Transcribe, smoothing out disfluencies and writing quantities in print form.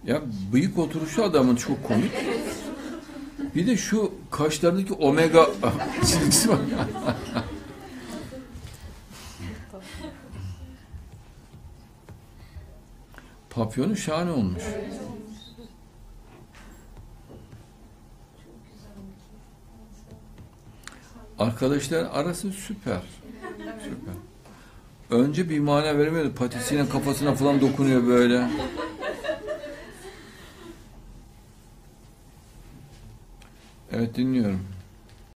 Ya bıyık oturuşu adamın çok komik. Bir de şu kaşlarındaki omega çizgisi var. Papyonu şahane olmuş. Arkadaşlar arası süper. Süper. Önce bir mana veremiyordu. Patisiyle kafasına falan dokunuyor böyle. Evet, dinliyorum.